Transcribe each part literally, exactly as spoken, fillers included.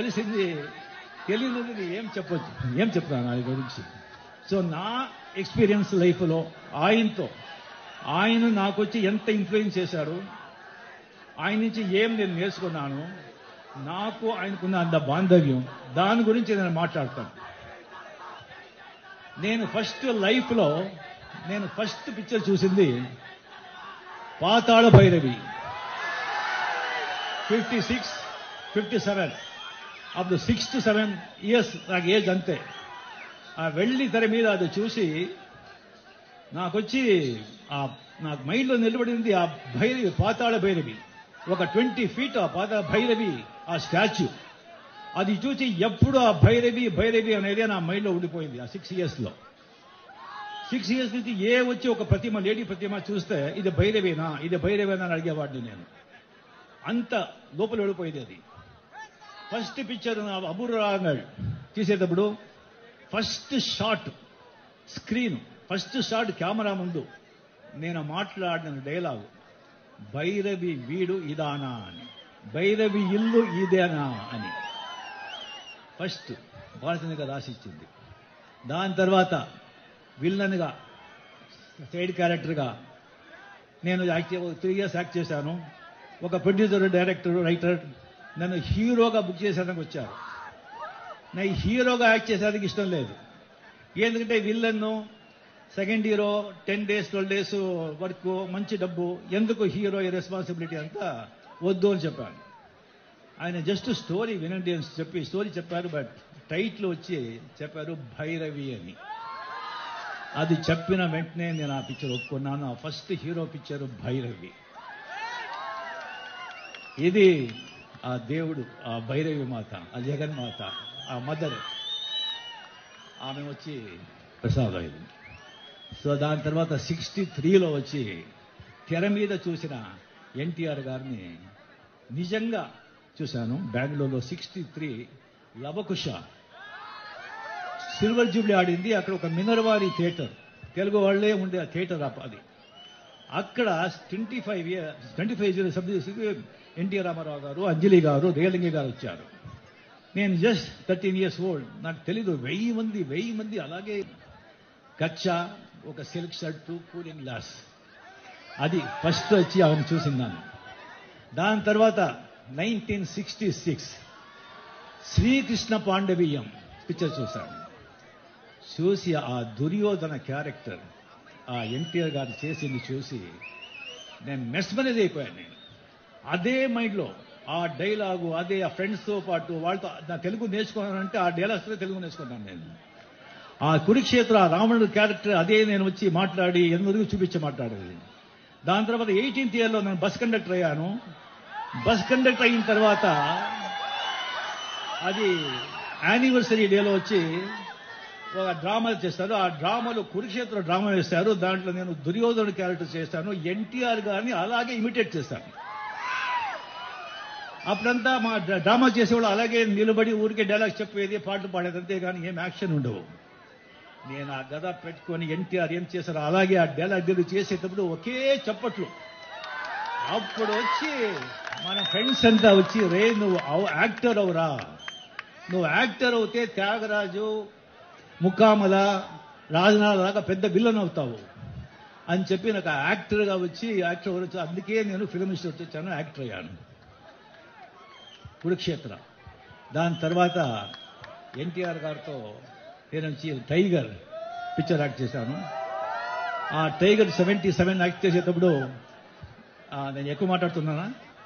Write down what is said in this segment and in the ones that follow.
తెలిసింది తెలియనిది ఏం చెప్పొచ్చు, ఏం చెప్తాను ఆయన గురించి. సో నా ఎక్స్పీరియన్స్ లైఫ్లో ఆయనతో ఆయన నాకు వచ్చి ఎంత ఇన్ఫ్లుయెన్స్ చేశారు, ఆయన నుంచి ఏం నేను నేర్చుకున్నాను, నాకు ఆయనకున్న అంత బాంధవ్యం, దాని గురించి నేను మాట్లాడతాను. నేను ఫస్ట్ లైఫ్లో నేను ఫస్ట్ పిక్చర్ చూసింది Pathala Bhairavi. Fifty six fifty seven అప్పుడు సిక్స్ టు సెవెన్ ఇయర్స్ నాకు ఏజ్ అంతే. ఆ వెళ్ళి తెర మీద అది చూసి నాకొచ్చి ఆ నాకు మైండ్లో నిలబడింది ఆ భైరవి, పాతాళ భైరవి. ఒక ట్వంటీ ఫీట్ ఆ పాతాళ భైరవి ఆ స్టాచ్యూ. అది చూసి ఎప్పుడు ఆ భైరవి భైరవి అనేది నా మైండ్లో ఉండిపోయింది. ఆ సిక్స్ ఇయర్స్లో సిక్స్ ఇయర్స్ నుంచి ఏ వచ్చి ఒక ప్రతిమ, లేడీ ప్రతిమ చూస్తే ఇది భైరవేనా ఇది భైరవేనా అని అడిగేవాడిని నేను. అంత లోపల వెళ్ళిపోయింది అది. ఫస్ట్ పిక్చర్ అబూర్రాంగల్ తీసేటప్పుడు first shot screen, first shot camera ముందు నేను మాట్లాడిన డైలాగు భైరవి వీడు ఇదానా అని, భైరవి ఇల్లు ఇదేనా అని ఫస్ట్ భారతీయంగా రాసిచ్చింది. దాని తర్వాత విల్లన్గా సైడ్ క్యారెక్టర్గా నేను యాక్ట్ త్రీ ఇయర్స్ యాక్ట్ చేశాను. ఒక ప్రొడ్యూసర్, డైరెక్టర్, రైటర్ నన్ను హీరోగా బుక్ చేసేందుకు వచ్చారు. నాకు హీరోగా యాక్ట్ చేసేందుకు ఇష్టం లేదు. ఎందుకంటే విల్లన్ను second hero ten days twelve days work, మంచి డబ్బు, ఎందుకు హీరో రెస్పాన్సిబిలిటీ అంతా వద్దు అని చెప్పాను. ఆయన జస్ట్ స్టోరీ వినండి అని చెప్పి స్టోరీ చెప్పారు. బట్ టైటిల్ వచ్చి చెప్పారు భైరవి అని. అది చెప్పిన వెంటనే నేను ఆ పిక్చర్ ఒప్పుకున్నాను. ఆ ఫస్ట్ హీరో పిక్చర్ భైరవి. ఇది ఆ దేవుడు, ఆ భైరవి మాత, ఆ జగన్మాత, ఆ మదర్, ఆమె వచ్చి ప్రసాద్ అయింది. సో దాని తర్వాత సిక్స్టీ త్రీలో వచ్చి తెర మీద చూసిన ఎన్టీఆర్ గారిని నిజంగా చూశాను. బెంగళూరులో sixty three Lavakusa silver jubilee ఆడింది. అక్కడ ఒక మినర్వారి థియేటర్, తెలుగు వాళ్లే ఉండే ఆ థియేటర్ అది. అక్కడ twenty five years twenty five years సబ్జెక్ట్స్కి ఎన్టీ రామారావు గారు, అంజలి గారు, రేలంగి గారు వచ్చారు. నేను జస్ట్ థర్టీన్ ఇయర్స్ ఓల్డ్. నాకు తెలీదు. వెయ్యి మంది వెయ్యి మంది అలాగే కచ్చా, ఒక సిల్క్ షర్టు, కూలింగ్ గ్లాస్. అది ఫస్ట్ వచ్చి ఆమెను చూసిందాను. దాని తర్వాత nineteen sixty six Srikrishna Pandaviyam picture చూశాను. చూసి ఆ దుర్యోధన క్యారెక్టర్ ఆ ఎన్టీఆర్ గారు చేసింది చూసి నేను మెస్మరైజ్ అయిపోయాను. నేను అదే మైండ్లో ఆ డైలాగు, అదే ఆ ఫ్రెండ్స్తో పాటు వాళ్ళతో నా తెలుగు నేర్చుకున్నానంటే ఆ డైలాగ్స్తో తెలుగు నేర్చుకున్నాను నేను. ఆ కురుక్షేత్ర రావణుడు క్యారెక్టర్ అదే నేను వచ్చి మాట్లాడి ఎందుకు చూపించి మాట్లాడేది. దాని తర్వాత ఎయిటీన్త్ ఇయర్లో నేను బస్ కండక్టర్ అయ్యాను. బస్ కండక్టర్ అయిన తర్వాత అది యానివర్సరీ డేలో వచ్చి ఒక డ్రామాలు చేస్తారు. ఆ డ్రామాలో కురుక్షేత్ర డ్రామా వేస్తారు. దాంట్లో నేను దుర్యోధనుడు క్యారెక్టర్ చేస్తాను. ఎన్టీఆర్ గారిని అలాగే ఇమిటేట్ చేశాను. అప్పుడంతా మా డ్రామా చేసేవాళ్ళు అలాగే నిలబడి ఊరికే డైలాగ్స్ చెప్పేది, పాటలు పాడేది, అంతేగాని ఏం యాక్షన్ ఉండవు. నేను ఆ గద పెట్టుకొని ఎన్టీఆర్ ఏం చేశారో అలాగే ఆ డైలాగ్ డెలివరీ చేసేటప్పుడు ఒకే చప్పట్లు. అప్పుడు వచ్చి మన ఫ్రెండ్స్ అంతా వచ్చి, రే నువ్వు యాక్టర్ అవురా, నువ్వు యాక్టర్ అవుతే త్యాగరాజు, ముక్కామల, రాజనాథ్ లాగా పెద్ద విలన్ అవుతావు అని చెప్పి నాకు యాక్టర్గా వచ్చి యాక్టర్ వచ్చి అందుకే నేను ఫిల్మ్ ఇన్స్టిట్యూట్ వచ్చాను, యాక్టర్ అయ్యాను. కురుక్షేత్ర. దాని తర్వాత ఎన్టీఆర్ గారితో నేను వచ్చి టైగర్ పిక్చర్ యాక్ట్ చేశాను. ఆ టైగర్ సెవెంటీ సెవెన్ యాక్ట్ చేసేటప్పుడు నేను ఎక్కువ మాట్లాడుతున్నానా?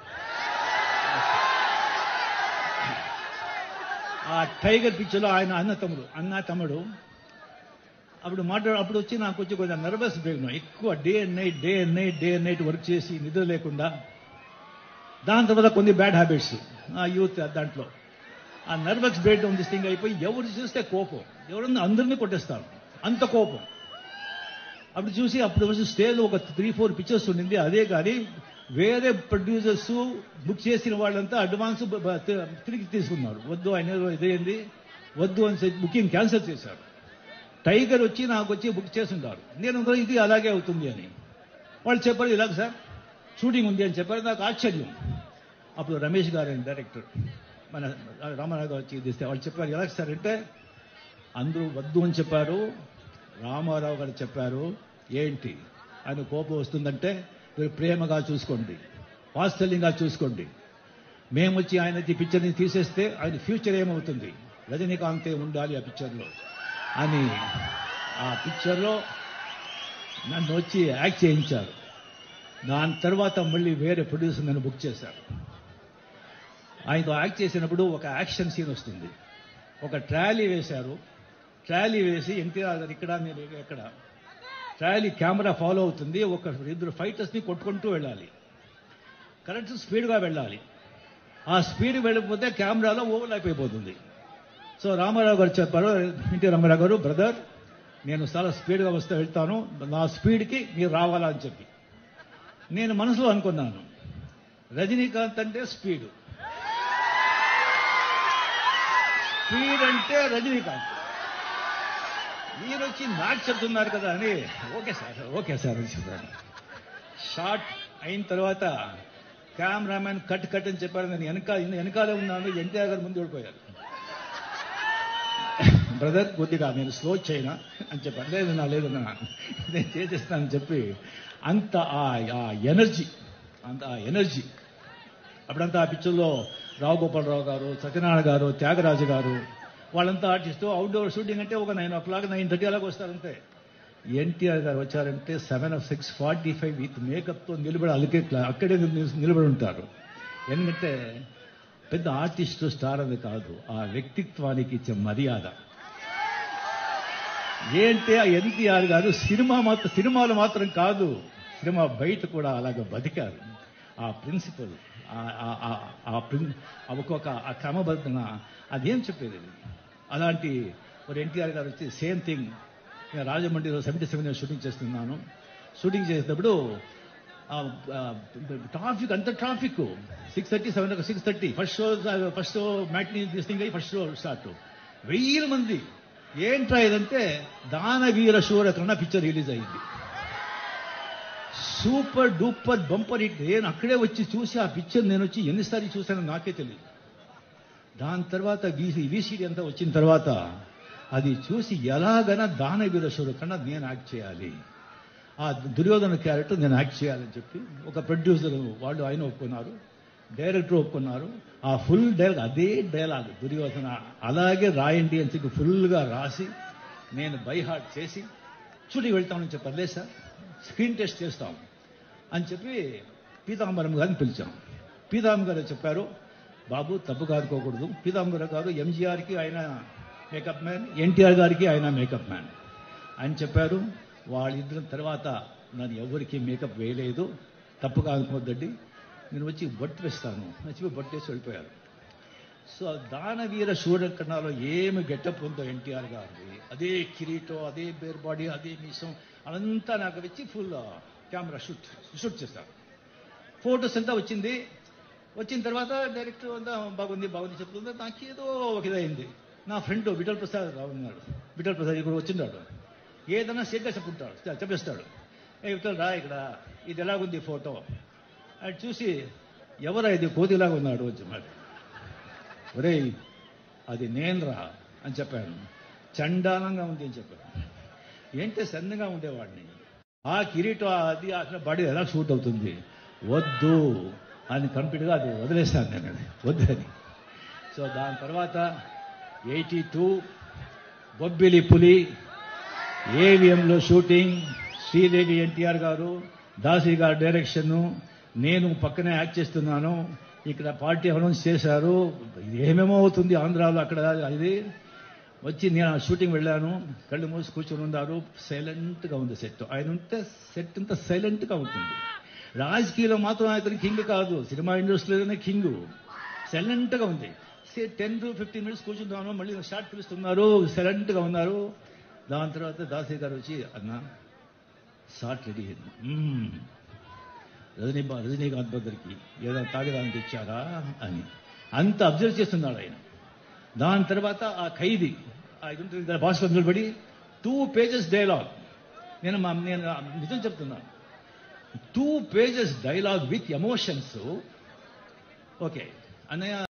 ఆ టైగర్ పిక్చర్లో ఆయన అన్న తమ్ముడు అన్న తమ్ముడు అప్పుడు మాట్లాడు అప్పుడు వచ్చి నాకు వచ్చి కొంచెం నర్వస్ బ్రేక్, ఎక్కువ day and night day and night day and night work చేసి నిద్ర లేకుండా. దాని తర్వాత కొన్ని బ్యాడ్ హ్యాబిట్స్ ఆ యూత్ దాంట్లో ఆ nervous break down this thing అయిపోయి ఎవరు చూస్తే కోపం, ఎవరన్నా అందరినీ కొట్టేస్తారు, అంత కోపం. అప్పుడు చూసి అప్పుడు వచ్చి స్టేజ్లో ఒక త్రీ ఫోర్ పిక్చర్స్ ఉండింది. అదే కానీ వేరే ప్రొడ్యూసర్స్ బుక్ చేసిన వాళ్ళంతా అడ్వాన్స్ తిరిగి తీసుకున్నారు. వద్దు ఆయన ఇదేంది వద్దు అని చెప్పి బుకింగ్ క్యాన్సిల్ చేశారు. టైగర్ వచ్చి నాకు వచ్చి బుక్ చేస్తుంటారు. నేను ఇది అలాగే అవుతుంది అని వాళ్ళు చెప్పారు. ఇలాగ సార్ షూటింగ్ ఉంది అని చెప్పారు. నాకు ఆశ్చర్యం. అప్పుడు రమేష్ గారు అని డైరెక్టర్ మన రామారావు గారు వచ్చి తీస్తే వాళ్ళు చెప్పారు, ఎలా సార్ అంటే అందరూ వద్దు అని చెప్పారు, రామారావు గారు చెప్పారు. ఏంటి ఆయన కోపం వస్తుందంటే మీరు ప్రేమగా చూసుకోండి, వాత్సల్యంగా చూసుకోండి. మేము వచ్చి ఆయన పిక్చర్ని తీసేస్తే ఆయన ఫ్యూచర్ ఏమవుతుంది, రజనీకాంతే ఉండాలి ఆ పిక్చర్లో అని ఆ పిక్చర్లో నన్ను వచ్చి యాక్ట్ చేయించారు. దాని తర్వాత మళ్ళీ వేరే ప్రొడ్యూసర్ నన్ను బుక్ చేశారు. ఆయనతో యాక్ట్ చేసినప్పుడు ఒక యాక్షన్ సీన్ వస్తుంది. ఒక ట్రాలీ వేశారు. ట్రాలీ వేసి ఎన్టీఆర్ గారు ఇక్కడ, మీరు ఎక్కడ, ట్రాలీ కెమెరా ఫాలో అవుతుంది. ఒక ఇద్దరు ఫైటర్స్ని కొట్టుకుంటూ వెళ్ళాలి, కరెక్ట్ స్పీడ్గా వెళ్ళాలి. ఆ స్పీడ్ వెళ్ళకపోతే కెమెరాలో ఓవర్లాప్ అయిపోతుంది. సో రామారావు గారు చెప్పారు, ఎన్టీ రామారావు గారు, బ్రదర్ నేను చాలా స్పీడ్గా వస్తే వెళ్తాను, నా స్పీడ్కి మీరు రావాలా అని చెప్పి. నేను మనసులో అనుకున్నాను, రజనీకాంత్ అంటే స్పీడు, స్పీడ్ అంటే రజనీకాంత్, మీరు వచ్చి నాకు చెప్తున్నారు కదా అని, ఓకే సార్ ఓకే సార్ అని చెప్పాను. షార్ట్ అయిన తర్వాత కెమెరామెన్ కట్ కట్ అని చెప్పారు. నేను వెనక వెనకాలే ఉన్నాను, ఎన్టీఆర్ గారు ముందు ఓడిపోయారు. బ్రదర్ కొద్దిగా నేను స్లో చేయనా అని చెప్పాను. లేదన్నా లేదన్నా నేను చేసేస్తానని చెప్పి అంత ఆ ఎనర్జీ, అంత ఆ ఎనర్జీ అప్పుడంతా ఆ పిక్చర్లో రావు గోపాలరావు గారు, సత్యనారాయణ గారు, త్యాగరాజు గారు వాళ్ళంతా ఆర్టిస్టు. అవుట్డోర్ షూటింగ్ అంటే ఒక nine o'clock nine thirty అలాగ వస్తారంతే. ఎన్టీఆర్ గారు వచ్చారంటే seven of six forty five with మేకప్తో నిలబడి అలికే అక్కడే నిలబడి ఉంటారు. ఎందుకంటే పెద్ద ఆర్టిస్టు స్టార్ అది కాదు, ఆ వ్యక్తిత్వానికి ఇచ్చే మర్యాద. ఏంటి ఆ ఎన్టీఆర్ గారు సినిమా మాత్రం సినిమాలు మాత్రం కాదు, సినిమా బయట కూడా అలాగ బతికారు. ఆ ప్రిన్సిపల్, ఒక్కొక్క ఆ క్రమబద్ధన అదేం చెప్పేది. అలాంటి ఒక ఎన్టీఆర్ గారు వచ్చి సేమ్ థింగ్. నేను రాజమండ్రిలో సెవెంటీ సెవెన్ షూటింగ్ చేస్తున్నాను. షూటింగ్ చేసేటప్పుడు ట్రాఫిక్, అంత traffic. Six thirty seven six thirty first show first show matinee దిస్టింగ్ అయ్యి ఫస్ట్ షో స్టార్ట్. వెయ్యి మంది. ఏంట్రా ఇదంటే దానవీర శూరకర్ణ పిక్చర్ రిలీజ్ అయింది. Super duper bumper hit. నేను అక్కడే వచ్చి చూసి ఆ పిక్చర్ నేను వచ్చి ఎన్నిసార్లు చూశానో నాకే తెలియదు. దాని తర్వాత వీసీడీ అంతా వచ్చిన తర్వాత అది చూసి ఎలాగైనా దానవీర శూరకర్ణ నేను యాక్ట్ చేయాలి, ఆ దుర్యోధన క్యారెక్టర్ నేను యాక్ట్ చేయాలని చెప్పి ఒక ప్రొడ్యూసర్ వాళ్ళు ఆయన ఒప్పుకున్నారు, డైరెక్టర్ ఒప్పుకున్నారు. ఆ ఫుల్ డైలాగ్ అదే డైలాగ్ దుర్యోధన అలాగే రాయండి అని చెప్పి ఫుల్గా రాసి నేను బై హార్ట్ చేసి షూటింగ్ వెళ్తామని చెప్పారు. లేదు సార్ స్క్రీన్ టెస్ట్ చేస్తాం అని చెప్పి పీతాంబరం గారిని పిలిచాం. పీతాంబరం గారు చెప్పారు, బాబు తప్పు కాదుకోకూడదు, పీతాంబరం గారు ఎంజీఆర్కి ఆయన మేకప్ మ్యాన్, ఎన్టీఆర్ గారికి ఆయన మేకప్ మ్యాన్ అని చెప్పారు. వాళ్ళిద్దరు తర్వాత నన్ను ఎవరికి మేకప్ వేయలేదు, తప్పుగా అనుకోవద్దండి, నేను వచ్చి బొట్టు వేస్తాను వచ్చి బొట్టు వేసి వెళ్ళిపోయారు. సో దానవీర శూరకర్ణలో ఏమి గెటప్ ఉందో ఎన్టీఆర్ గారిది, అదే కిరీటో, అదే బేర్ బాడీ, అదే మీసం, అదంతా నాకు వచ్చి ఫుల్ కెమెరా షూట్ షూట్ చేస్తారు. ఫోటోస్ అంతా వచ్చింది. వచ్చిన తర్వాత డైరెక్టర్ అంతా బాగుంది బాగుంది చెప్తుంది. నాకేదో ఒక ఇదైంది. నా ఫ్రెండ్ విఠల్ ప్రసాద్ రావు ఉన్నాడు, విఠల్ ప్రసాద్ ఇప్పుడు వచ్చిన్నాడు, ఏదైనా సేట్గా చెప్పుకుంటాడు చెప్పేస్తాడు, ఏ విఠల్ రా ఇక్కడ ఇది ఎలాగుంది ఫోటో అది చూసి, ఎవరా ఇది కోతిలాగా ఉన్నాడు వచ్చి మరి, ఒరే అది నేను రా అని చెప్పాను. చండాలంగా ఉంది అని చెప్పాను. ఏంటే సన్నగా ఉండేవాడిని, ఆ కిరీటం అది అసలు బాడీ ఎలా షూట్ అవుతుంది, వద్దు అని కంప్లీట్గా అది వదిలేస్తాను నేను, అది వద్దని. సో దాని తర్వాత ఎయిటీ టూ బొబ్బిలి పులి ఏవిఎంలో షూటింగ్, శ్రీదేవి ఎన్టీఆర్ గారు, దాసి గారు డైరెక్షను, నేను పక్కనే యాక్ట్ చేస్తున్నాను. ఇక్కడ పార్టీ అనౌన్స్ చేశారు, ఏమేమో అవుతుంది ఆంధ్రాలో అక్కడ. ఇది వచ్చి నేను ఆ షూటింగ్ వెళ్ళాను, కళ్ళు మూసి కూర్చొని ఉన్నారు. సైలెంట్గా ఉంది సెట్. ఆయన ఉంటే సెట్ అంతా సైలెంట్గా ఉంటుంది. రాజకీయాల్లో మాత్రం ఆయన కింగ్ కాదు, సినిమా ఇండస్ట్రీలోనే కింగ్. సైలెంట్గా ఉంది. టెన్ టు ఫిఫ్టీన్ మినిట్స్ కూర్చున్నాను, మళ్ళీ షార్ట్ పిలుస్తున్నారు, సైలెంట్గా ఉన్నారు. దాని తర్వాత దాసి గారు వచ్చి, అన్న షార్ట్ రెడీ అయింది, రజనీ రజనీకాంత్ దగ్గరికి ఏదైనా తాగడానికి ఇచ్చారా అని అంత అబ్జర్వ్ చేస్తున్నాడు ఆయన. దాని తర్వాత ఆ ఖైదీ భాషలో నిలబడి టూ పేజెస్ డైలాగ్, నేను మా నేను నిజం చెప్తున్నాను, two pages dialogue with emotions. Okay అన్నయ్య